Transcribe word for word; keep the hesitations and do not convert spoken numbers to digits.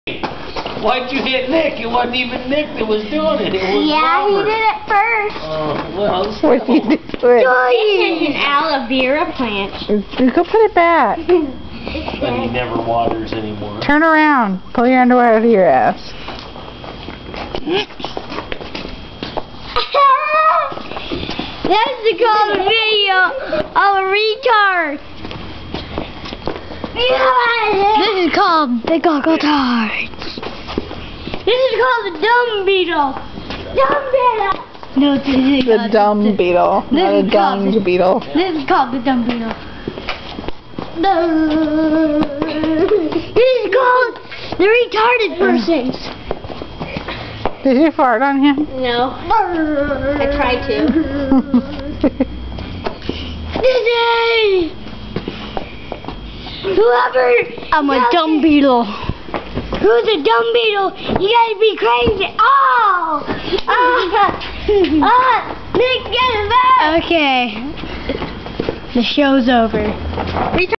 Why'd you hit Nick? It wasn't even Nick that was doing it. It was Yeah, Robert. he did it first. Oh, well. What did you do? This is an aloe vera plant. Go put it back. But he never waters anymore. Turn around. Pull your underwear out of your ass. That's the called video of a retard. This is called the Goggle Tards. This is called the dumb beetle. Dumb beetle. No, this is The called dumb the, beetle, this not a is called dung the- beetle. This is called the dumb beetle. This is called the retarded persons. Did you fart on him? No. I tried to. This is whoever. I'm a dumb beetle. Who's a dumb beetle? You gotta be crazy. Oh! Ah! Ah! Nick, get it back! Okay. The show's over.